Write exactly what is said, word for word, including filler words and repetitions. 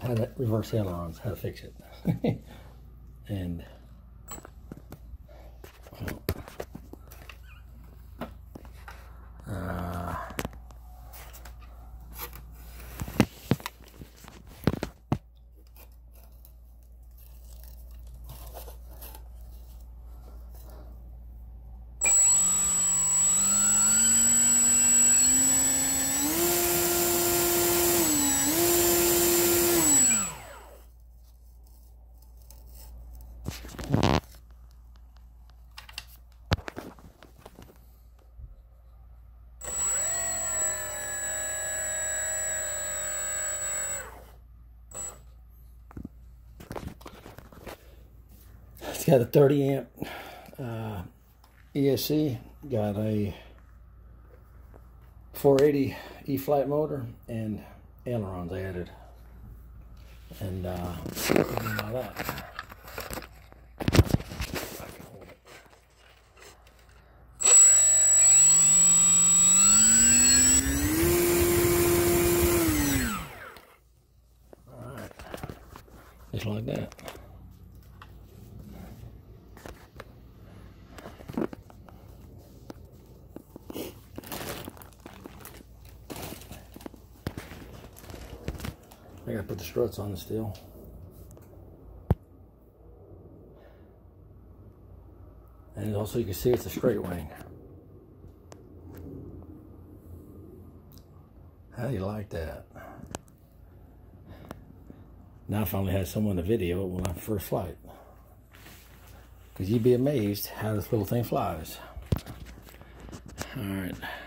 how to reverse ailerons, how to fix it. And well, uh, it's got a thirty amp uh, E S C, got a four eighty E-flat motor, and ailerons added. And uh, what do you mean by that? Alright, just like that. I gotta put the struts on still. And also you can see it's a straight wing. How do you like that? Now I finally had someone to video it when I first flight. Because you'd be amazed how this little thing flies. Alright.